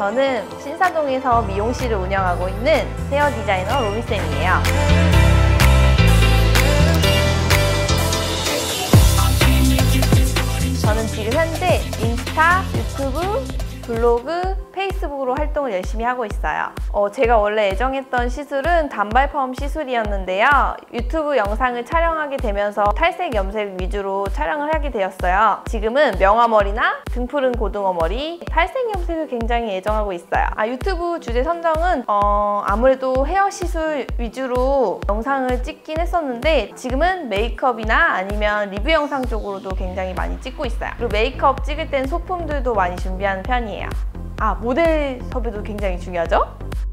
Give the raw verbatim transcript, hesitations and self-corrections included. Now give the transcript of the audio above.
저는 신사동에서 미용실을 운영하고 있는 헤어 디자이너 로미쌤이에요. 저는 지금 현재 인스타, 유튜브, 블로그, 페이스북으로 활동을 열심히 하고 있어요. 어, 제가 원래 애정했던 시술은 단발 펌 시술이었는데요. 유튜브 영상을 촬영하게 되면서 탈색 염색 위주로 촬영을 하게 되었어요. 지금은 명화머리나 등푸른 고등어머리, 탈색 염색을 굉장히 애정하고 있어요. 아, 유튜브 주제 선정은 어, 아무래도 헤어 시술 위주로 영상을 찍긴 했었는데 지금은 메이크업이나 아니면 리뷰 영상 쪽으로도 굉장히 많이 찍고 있어요. 그리고 메이크업 찍을 땐 소품들도 많이 준비하는 편이에요. 아, 모델 섭외도 굉장히 중요하죠?